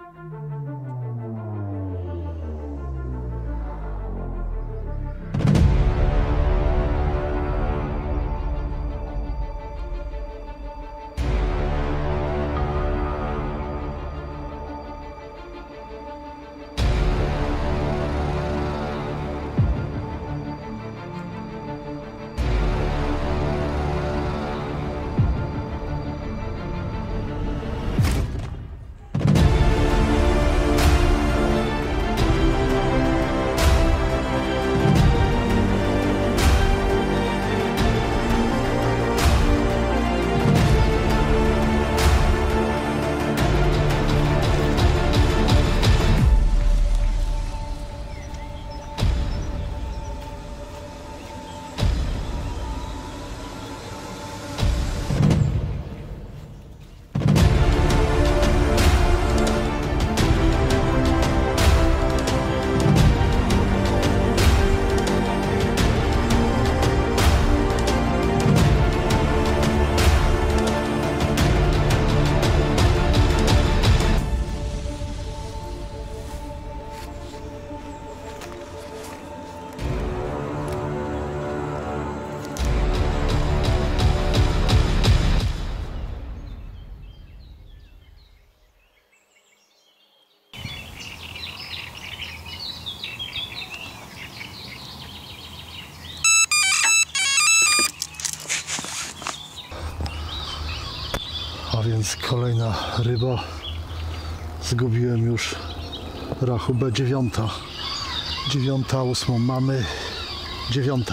A więc kolejna ryba. Zgubiłem już rachubę 9. 9, 8 mamy 9.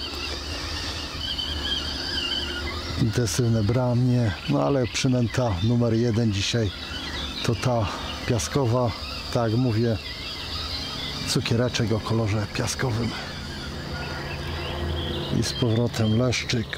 Intensywne branie, no ale przynęta numer 1 dzisiaj to ta piaskowa, tak jak mówię, cukiereczek o kolorze piaskowym. I z powrotem leszczyk.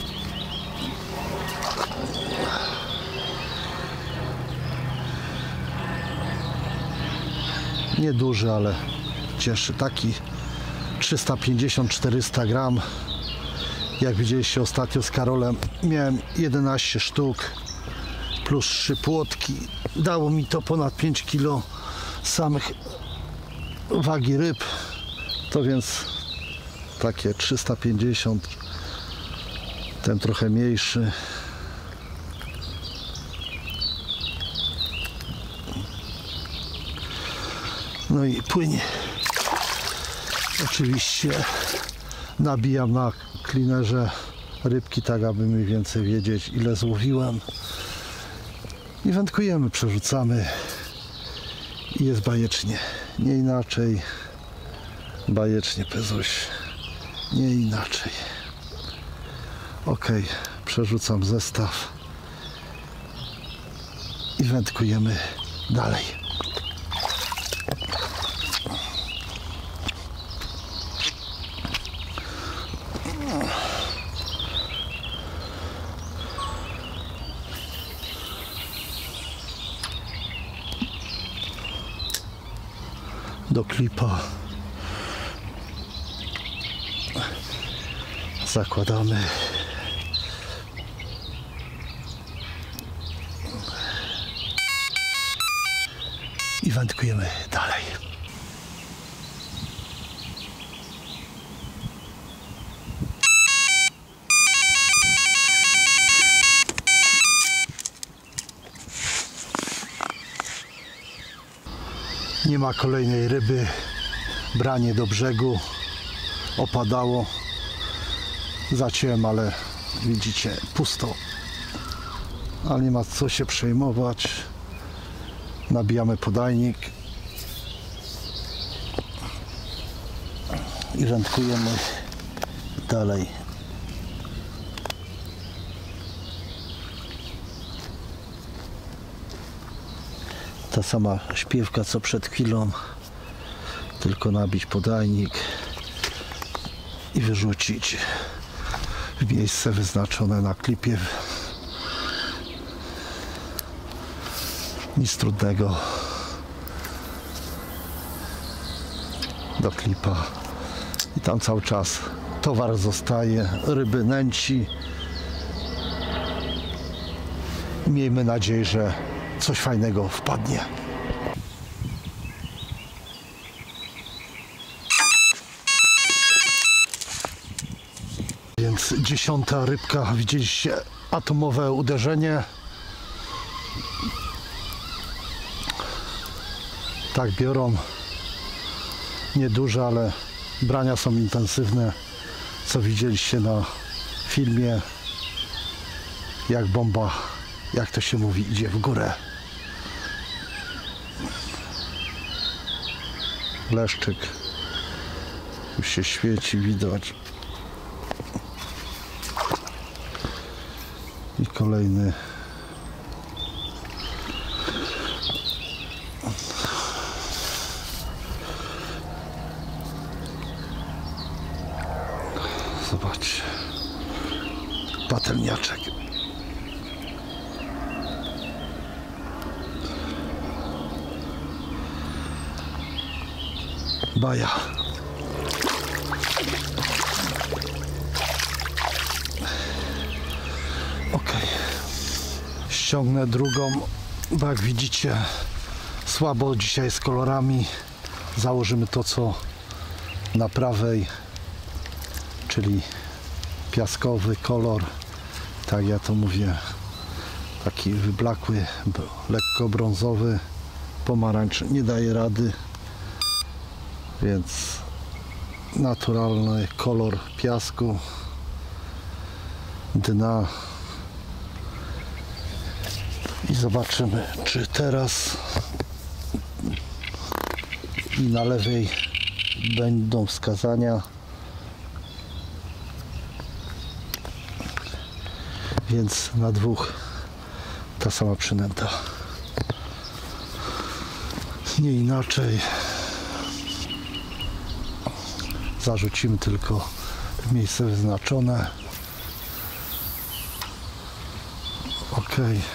Nieduży, ale cieszy. Taki 350-400 gram. Jak widzieliście ostatnio z Karolem, miałem 11 sztuk plus 3 płotki. Dało mi to ponad 5 kg samych wagi ryb. To więc takie 350, ten trochę mniejszy. No i płynie. Oczywiście nabijam na klinerze rybki, tak aby mniej więcej wiedzieć, ile złowiłem. I wędkujemy, przerzucamy i jest bajecznie. Nie inaczej. Bajecznie, Pezuś. Nie inaczej. Ok, przerzucam zestaw i wędkujemy dalej. Do klipa zakładamy i wędkujemy dalej. Nie ma kolejnej ryby, branie do brzegu, opadało, zaciąłem, ale widzicie, pusto, ale nie ma co się przejmować. Nabijamy podajnik i wędkujemy dalej. Ta sama śpiewka co przed chwilą, tylko nabić podajnik i wyrzucić w miejsce wyznaczone na klipie. Nic trudnego. Do klipa i tam cały czas towar zostaje, ryby nęci. Miejmy nadzieję, że coś fajnego wpadnie. więc 10. rybka. Widzieliście atomowe uderzenie. Tak biorą. Nieduże, ale brania są intensywne. Co widzieliście na filmie. Jak bomba, jak to się mówi, idzie w górę. Leszczyk. Już się świeci, widać. I kolejny. Zobaczcie. Patelniaczek. Baja. Ok. Ściągnę drugą, bo jak widzicie słabo dzisiaj z kolorami. Założymy to co na prawej, czyli piaskowy kolor, tak ja to mówię, taki wyblakły, lekko brązowy, pomarańcz nie daje rady, więc naturalny kolor piasku, dna. I zobaczymy, czy teraz i na lewej będą wskazania. Więc na dwóch ta sama przynęta. Nie inaczej. Zarzucimy tylko w miejsce wyznaczone. Ok.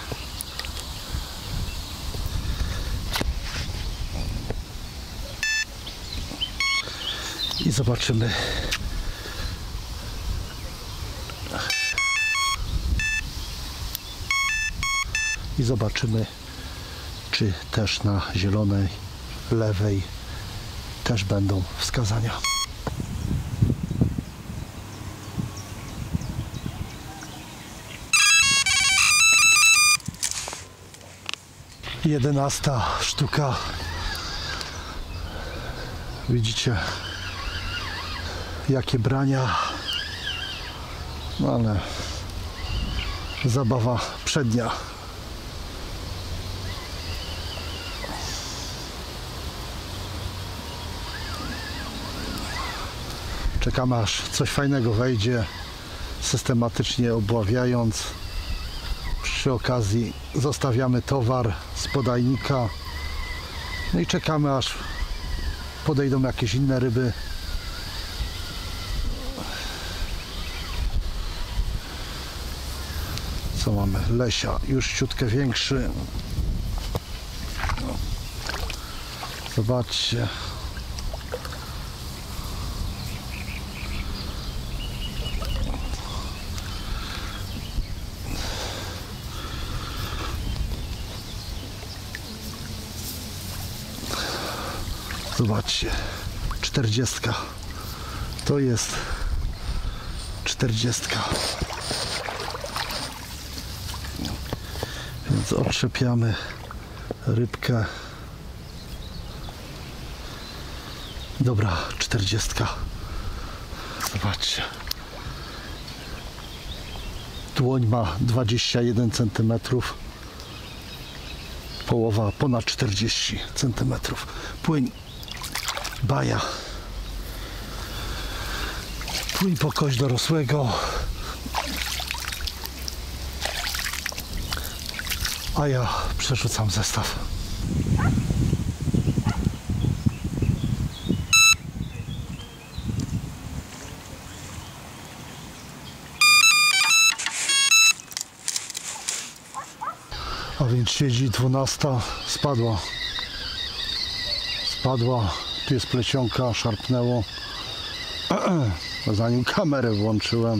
I zobaczymy. I zobaczymy, czy też na zielonej, lewej też będą wskazania. Jedenasta sztuka. Widzicie, jakie brania, no ale zabawa przednia. Czekamy aż coś fajnego wejdzie, systematycznie obławiając. Przy okazji zostawiamy towar z podajnika. No i czekamy aż podejdą jakieś inne ryby. Co mamy? Lesia, już ciutkę większy. Zobaczcie. Zobaczcie, 40. To jest 40. Więc otrzepiamy rybkę. Dobra, 40. Zobaczcie. Dłoń ma 21 cm. Połowa ponad 40 cm. Płyń. Baja. Płyń po kość dorosłego. A ja przerzucam zestaw. A więc siedzi 12, spadła. Spadła, tu jest plecionka, szarpnęło. Zanim kamerę włączyłem.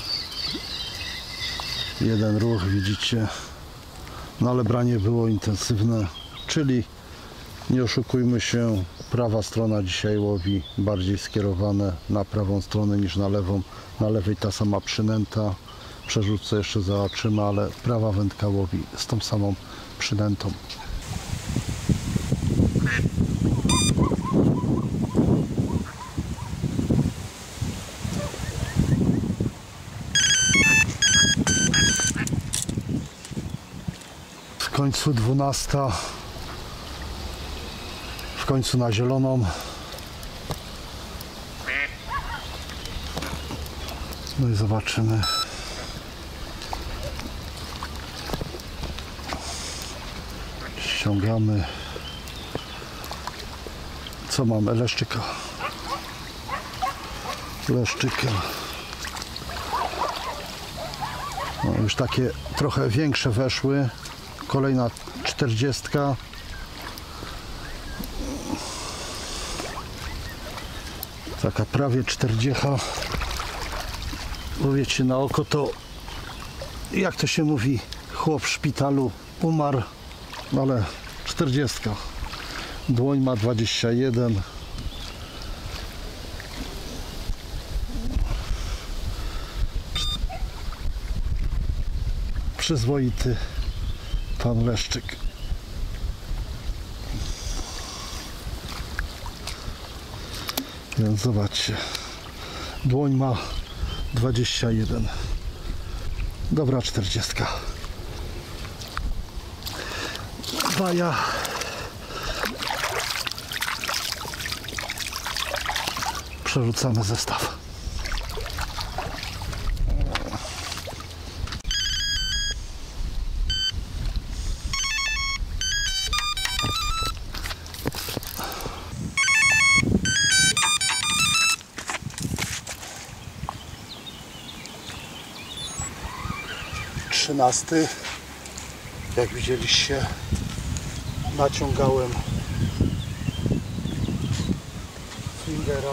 Jeden ruch, widzicie. No ale branie było intensywne, czyli Nie oszukujmy się, prawa strona dzisiaj łowi bardziej skierowane na prawą stronę niż na lewą. Na lewej ta sama przynęta, przerzucę jeszcze zobaczymy, ale prawa wędka łowi z tą samą przynętą. W końcu 12. W końcu na zieloną. No i zobaczymy. Ściągamy. Co mamy? Leszczyka. Leszczyka. No, już takie trochę większe weszły. Kolejna 40. Taka prawie 40. Bo wiecie, na oko to, jak to się mówi, chłop w szpitalu umarł, ale 40. Dłoń ma 21. Przyzwoity pan Leszczyk. Więc zobaczcie, dłoń ma 21. Dobra 40. Baja. Przerzucamy zestaw. Jak widzieliście, naciągałem fingera.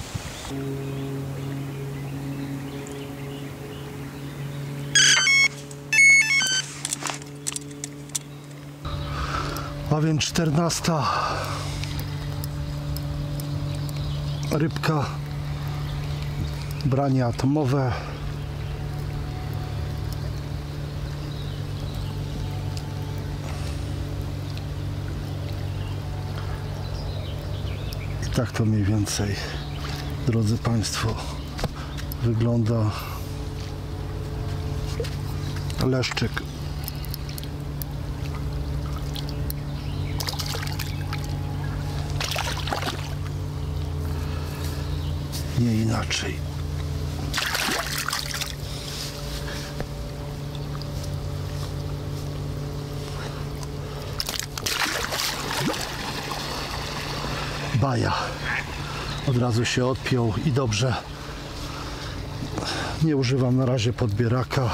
A więc 14. Rybka, branie atomowe. Tak to mniej więcej, drodzy Państwo, wygląda leszczyk. Nie inaczej. Baja. Od razu się odpiął i dobrze. Nie używam na razie podbieraka.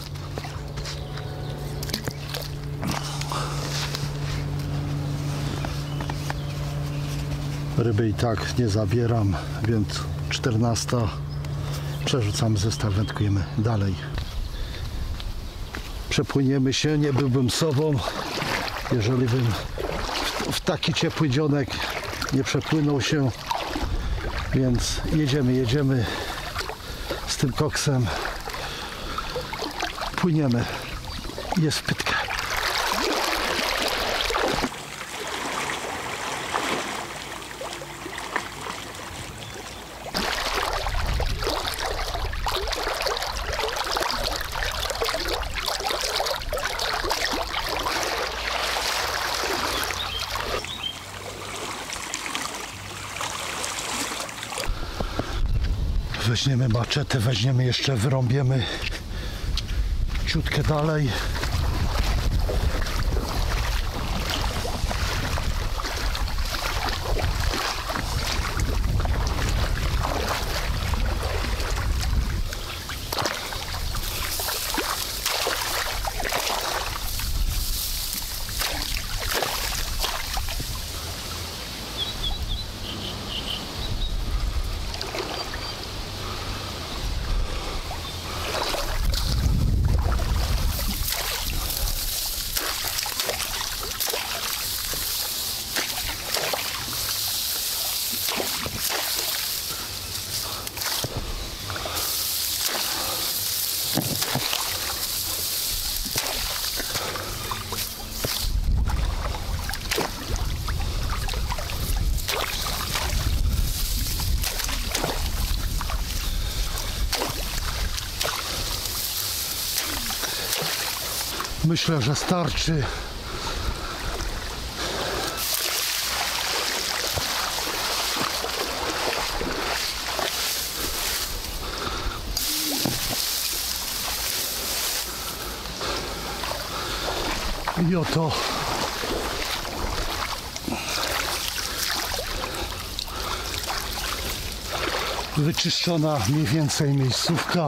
Ryby i tak nie zabieram, więc 14. Przerzucamy zestaw, wędkujemy dalej. Przepłyniemy się, nie byłbym sobą, jeżeli bym w taki ciepły dzionek nie przepłynął się, więc jedziemy z tym koksem, płyniemy, jest wpytka. Weźmiemy maczetę, weźmiemy jeszcze, wyrąbiemy ciutkę dalej. Myślę, że starczy. I oto wyczyszczona mniej więcej miejscówka.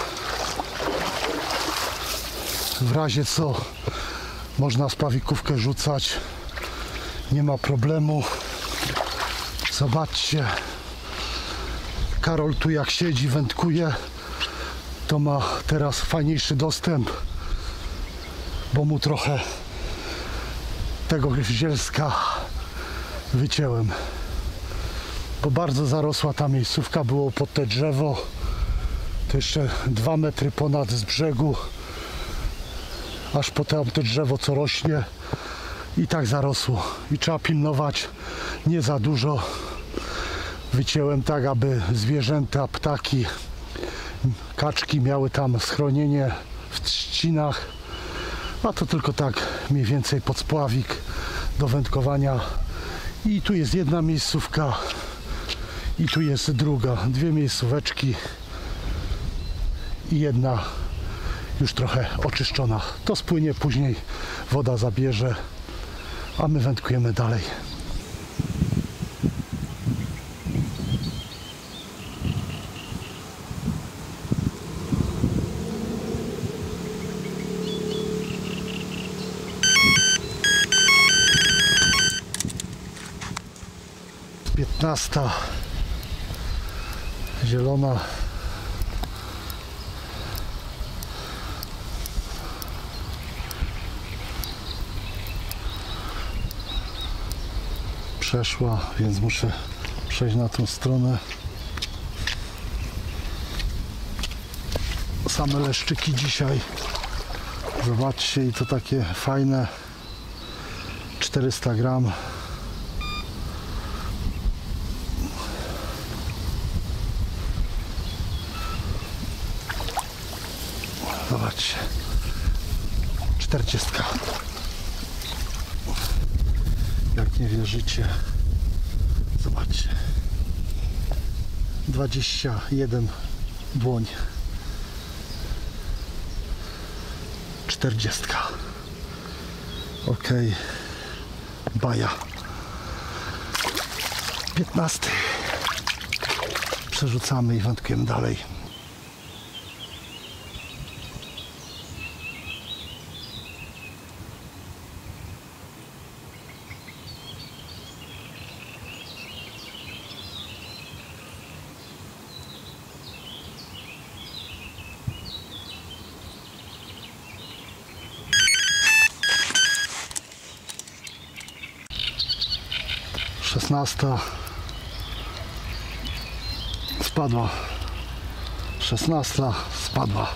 W razie co można spawikówkę rzucać, nie ma problemu. Zobaczcie, Karol tu jak siedzi, wędkuje, to ma teraz fajniejszy dostęp, bo mu trochę tego zielska wycięłem, bo bardzo zarosła ta miejscówka, było pod te drzewo, to jeszcze 2 metry ponad z brzegu, aż po to drzewo co rośnie i tak zarosło i trzeba pilnować, nie za dużo. Wycięłem tak, aby zwierzęta, ptaki, kaczki miały tam schronienie w trzcinach, a to tylko tak mniej więcej pod spławik do wędkowania. I tu jest jedna miejscówka i tu jest druga, 2 miejscóweczki i jedna już trochę oczyszczona. To spłynie później, woda zabierze, a my wędkujemy dalej. Piętnasta zielona. Przeszła, więc muszę przejść na tą stronę. Same leszczyki dzisiaj. Zobaczcie, i to takie fajne, 400 gram. Zobaczcie, 40. Jak nie wierzycie, zobaczcie, 21 dłoń, 40. Ok, baja. 15. Przerzucamy i wędkujemy dalej. Szesnasta spadła, 16 spadła.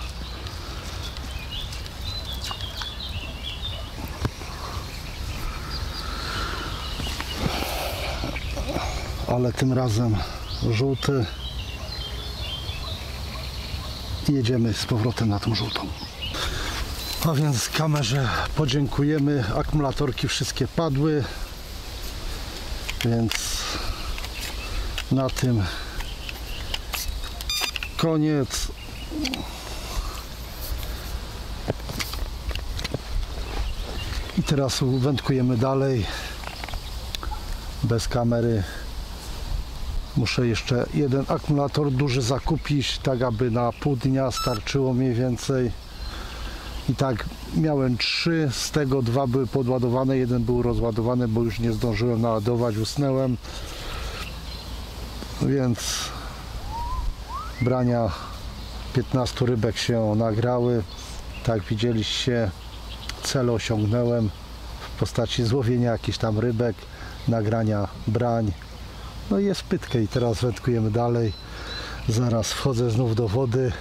Ale tym razem żółty i jedziemy z powrotem na tą żółtą. A więc kamerze podziękujemy, akumulatorki wszystkie padły. Więc na tym koniec. I teraz wędkujemy dalej bez kamery. Muszę jeszcze jeden akumulator duży zakupić, tak aby na pół dnia starczyło mniej więcej. I tak miałem 3, z tego 2 były podładowane, jeden był rozładowany, bo już nie zdążyłem naładować, usnęłem. Więc brania 15 rybek się nagrały. Tak widzieliście, cel osiągnąłem w postaci złowienia jakichś tam rybek, nagrania brań. No i jest pytkę i teraz wędkujemy dalej. Zaraz wchodzę znów do wody.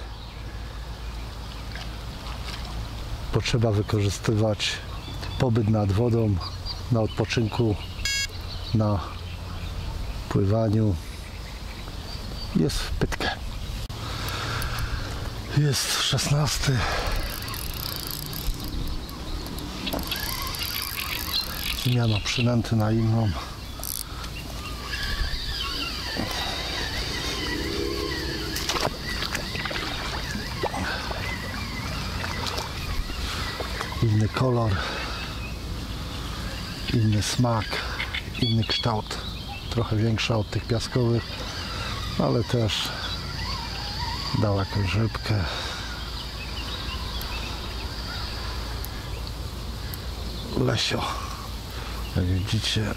Potrzeba wykorzystywać pobyt nad wodą, na odpoczynku, na pływaniu. Jest w pytkę. Jest 16. Zmiana przynęty na inną. Inny kolor, inny smak, inny kształt. Trochę większa od tych piaskowych, ale też dał jakąś rybkę. Lesio, jak widzicie,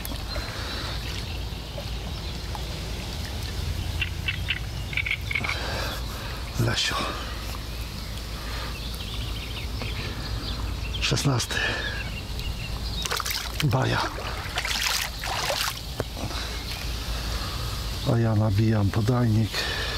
Lesio. 16. Baja. A ja nabijam podajnik.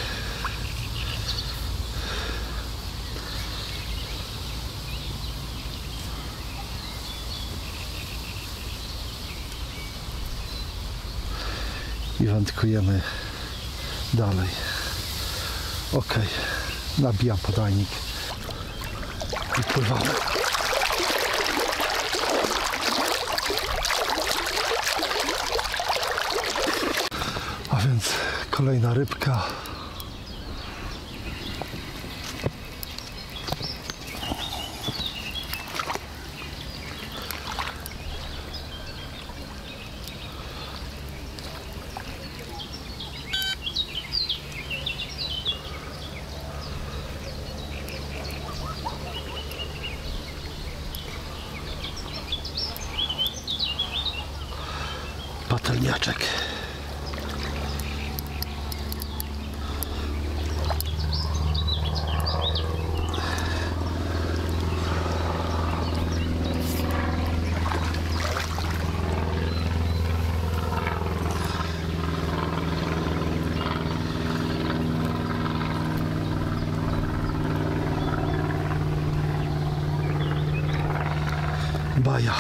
I wędkujemy dalej. Ok, nabijam podajnik i pływamy. A więc kolejna rybka. Patelniaczek. Baja.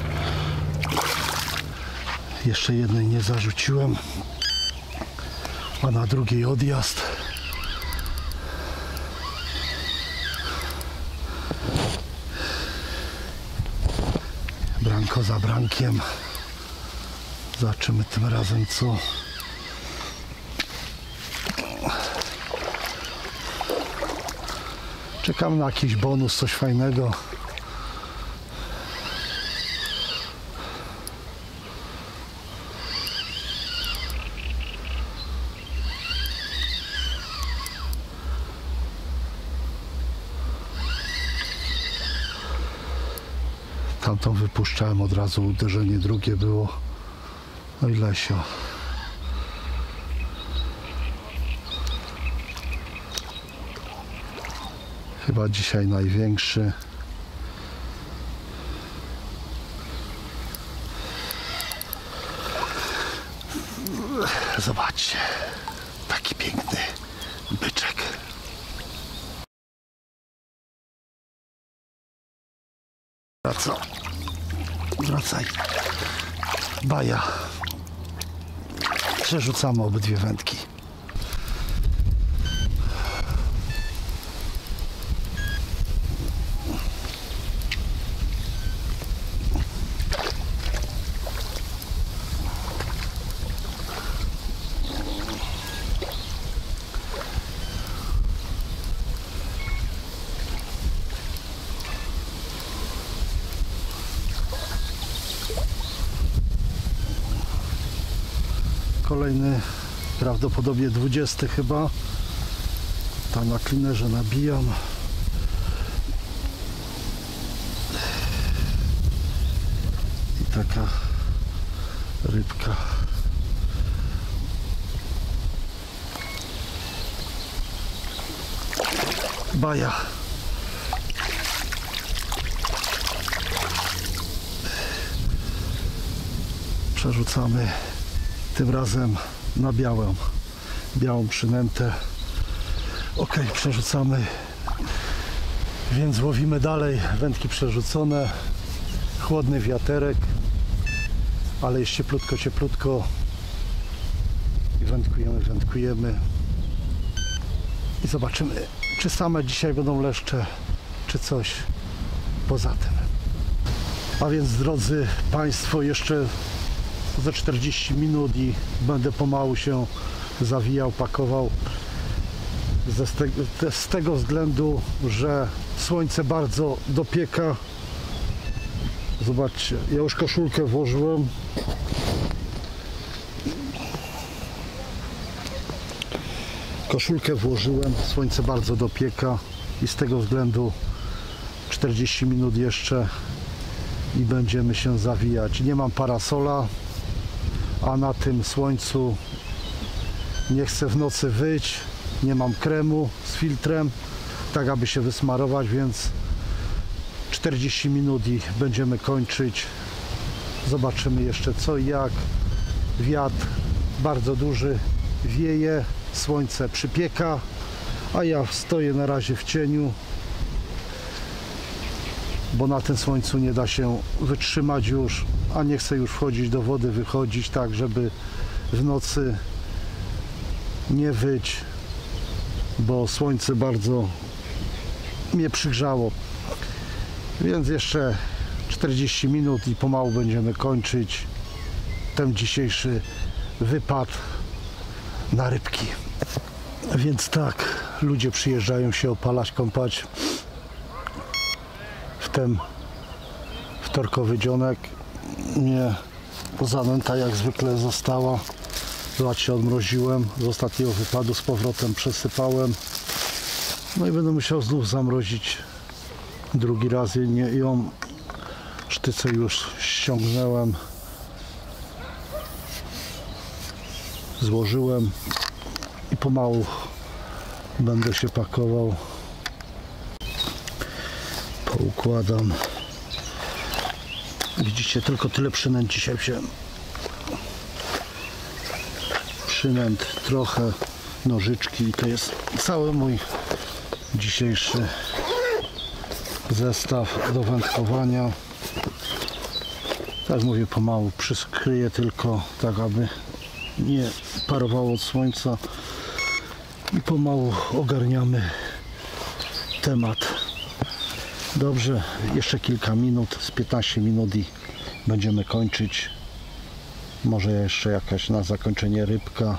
Jeszcze jednej nie zarzuciłem, a na drugiej odjazd. Branko za brankiem. Zobaczymy tym razem co. Czekam na jakiś bonus, coś fajnego. Tamtą wypuszczałem od razu, uderzenie drugie było. No i Lesio. Chyba dzisiaj największy. Zobaczcie, taki piękny byczek. Wracaj. Baja. Przerzucamy obydwie wędki. Kolejny, prawdopodobnie 20 chyba. Tam na klinerze nabijam. I taka rybka. Baja. Przerzucamy tym razem na białą przynętę. Ok, przerzucamy, więc łowimy dalej. Wędki przerzucone, chłodny wiaterek, ale jest cieplutko i wędkujemy i zobaczymy, czy same dzisiaj będą leszcze, czy coś poza tym. A więc, drodzy Państwo, jeszcze za 40 minut i będę pomału się zawijał, pakował. Z tego względu, że słońce bardzo dopieka. Zobaczcie, ja już koszulkę włożyłem. Słońce bardzo dopieka i z tego względu 40 minut jeszcze i będziemy się zawijać. Nie mam parasola, a na tym słońcu nie chcę w nocy wyjść. Nie mam kremu z filtrem, tak aby się wysmarować, więc 40 minut i będziemy kończyć. Zobaczymy jeszcze co i jak. Wiatr bardzo duży wieje, słońce przypieka, a ja stoję na razie w cieniu, bo na tym słońcu nie da się wytrzymać już, a nie chcę już wchodzić do wody, wychodzić tak, żeby w nocy nie wyć, bo słońce bardzo mnie przygrzało. Więc jeszcze 40 minut i pomału będziemy kończyć ten dzisiejszy wypad na rybki. Więc tak, ludzie przyjeżdżają się opalać, kąpać w ten wtorkowy dzionek. Nie, zanęta jak zwykle została. Zobaczcie, odmroziłem z ostatniego wypadu, z powrotem przesypałem. No i będę musiał znów zamrozić drugi raz. Ją sztycę już ściągnąłem, złożyłem i pomału będę się pakował. Poukładam. Widzicie, tylko tyle przynęt dzisiaj wziąłem. Przynęt trochę, nożyczki i to jest cały mój dzisiejszy zestaw do wędkowania. Tak mówię, pomału przyskryję tylko tak, aby nie parowało od słońca i pomału ogarniamy temat. Dobrze, jeszcze kilka minut, z 15 minut i będziemy kończyć. Może jeszcze jakaś na zakończenie rybka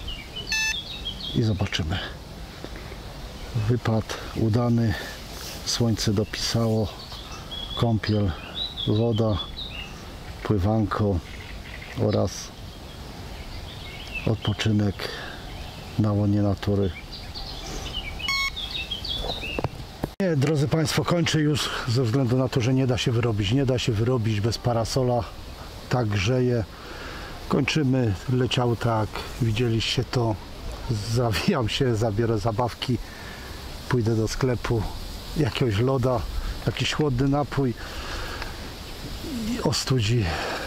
i zobaczymy. Wypad udany, słońce dopisało, kąpiel, woda, pływanko oraz odpoczynek na łonie natury. Nie, drodzy Państwo, kończę już ze względu na to, że nie da się wyrobić bez parasola, tak grzeje. Kończymy, leciał tak, widzieliście to, zawijam się, zabiorę zabawki, pójdę do sklepu, jakiegoś loda, jakiś chłodny napój i ostudzi.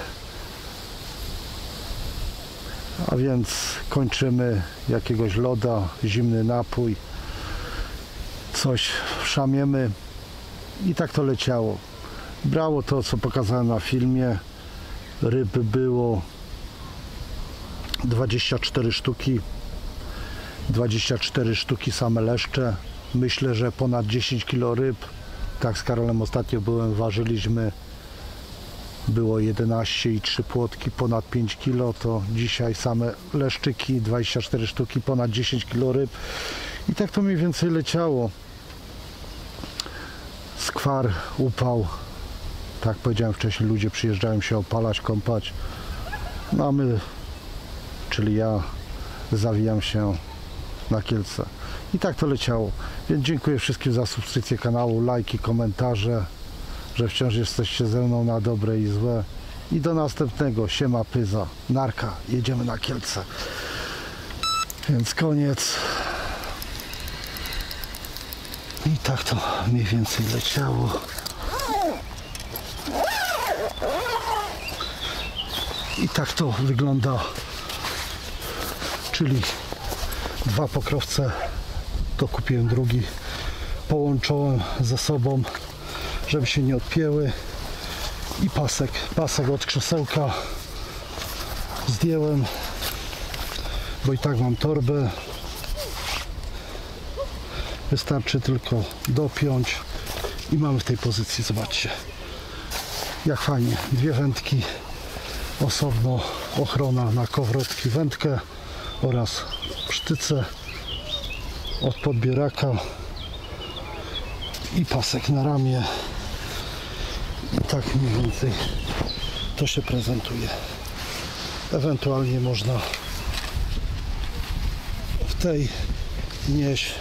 A więc kończymy, jakiegoś loda, zimny napój, coś wszamiemy i tak to leciało. Brało to, co pokazałem na filmie, ryb było 24 sztuki, 24 sztuki same leszcze. Myślę, że ponad 10 kg ryb. Tak z Karolem ostatnio byłem, ważyliśmy, było 11 i 3 płotki, ponad 5 kg. To dzisiaj same leszczyki, 24 sztuki, ponad 10 kg ryb. I tak to mniej więcej leciało. Skwar, upał. Tak powiedziałem wcześniej, ludzie przyjeżdżają się opalać, kąpać. No a my, czyli ja, zawijam się na Kielce. I tak to leciało. Więc dziękuję wszystkim za subskrypcję kanału, lajki, komentarze, że wciąż jesteście ze mną na dobre i złe. I do następnego. Siema, pyza, narka, jedziemy na Kielce. Więc koniec. I tak to mniej więcej leciało. I tak to wygląda. Czyli dwa pokrowce, to kupiłem drugi, połączyłem ze sobą, żeby się nie odpięły, i pasek od krzesełka zdjąłem, bo i tak mam torbę, wystarczy tylko dopiąć i mamy w tej pozycji, zobaczcie, Jak fajnie, dwie wędki, osobno ochrona na kowrotki, wędkę oraz sztyce od podbieraka i pasek na ramię. I tak mniej więcej to się prezentuje. Ewentualnie można w tej nieść,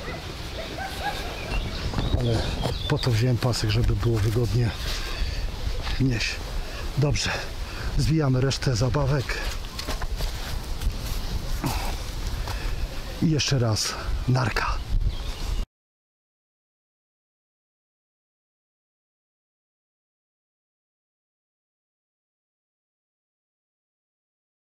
ale po to wziąłem pasek, żeby było wygodnie nieść. Dobrze, zwijamy resztę zabawek i jeszcze raz narka.